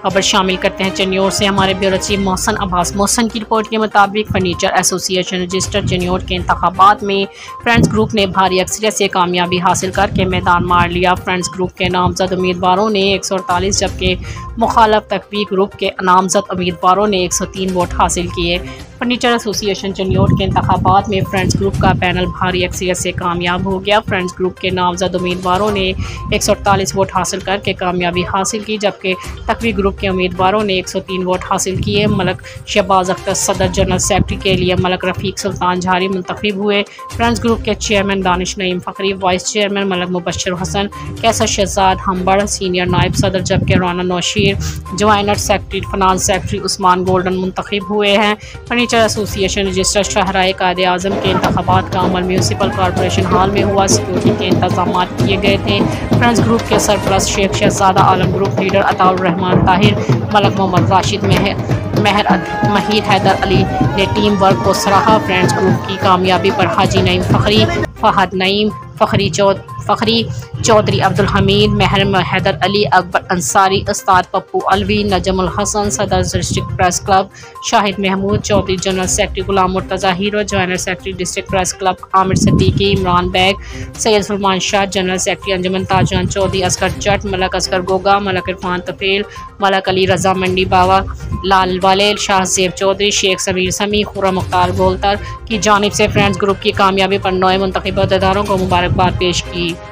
खबर शामिल करते हैं चनियोट से। हमारे ब्यूरो चीफ मोहसन अब्बास मोहसन की रिपोर्ट के मुताबिक फर्नीचर एसोसिएशन रजिस्टर चनियोट के इंतखाबात में फ्रेंड्स ग्रुप ने भारी अक्सरियत से कामयाबी हासिल करके मैदान मार लिया। फ्रेंड्स ग्रुप के नामजद उम्मीदवारों ने 148 जबकि मुखालफ तकवी ग्रुप के नामजद उम्मीदवारों ने 103 वोट हासिल किए। फर्नीचर एसोसिएशन चनियोट के इंतखाबात में फ्रेंड्स ग्रुप का पैनल भारी अक्सरियत से कामयाब हो गया। फ्रेंड्स ग्रुप के नामजद उम्मीदवारों ने 148 वोट हासिल करके कामयाबी हासिल की, जबकि तकवी ग्रुप के उम्मीदवारों ने 103 वोट हासिल किए। मलक शहबाज अख्तर सदर जनरल सेक्रेटरी के लिए मलक रफ़ीक सुल्तान झारी मुंतखब हुए। फ्रेंड्स ग्रुप के chairman Danish Naeem Fakhri, vice chairman Malik Mubashir Hasan, Qaiser Shahzad हमबड़ सीनियर नायब सदर, जबकि Rana Naushir joint secretary, finance secretary Usman Golden मुंतखब हुए हैं। फर्नीचर एसोसिएशन रजिस्टर शहराए कायदे आज़म के इंतखाबात का अमल म्यूनसिपल कॉरपोरेशन हॉल में हुआ। सिक्योरिटी के इंतजाम किए गए थे। फ्रेंड्स ग्रुप के सरपरस्त शेख शहजादा आलम, ग्रुप लीडर अताउर रहमान ताहिर, मलक मोहम्मद राशिद, महिर हैदर अली ने टीम वर्क को सराहा। फ्रेंड्स ग्रुप की कामयाबी पर हाजी नईम फ़खरी, फ़हद नईम फ़खरी, चौधरी अब्दुल हमीद, महर हैदर अली, अकबर अंसारी, उस्ताद पप्पू अलवी, नजमुल हसन, सदर district press club Shahid Mahmood, Chaudhry general secretary Ghulam Murtaza Hero, joint secretary district press club Amir Siddiqui, Imran Baig, Syed Salman Shah, general secretary अंजुमन ताजहान चौधरी, असगर जट, मलक असगर गोगा, मलक इरफान तफेल, मलक अली रजा मंडी बावा, लाल वाले, शाह जेब चौधरी, शेख समीर समी, खुरा मुख्तार गोलतर की जानिब से फ्रेंड्स ग्रुप की कामयाबी पर नए मुंतखब अहदेदारों को मुबारकबाद पेश की।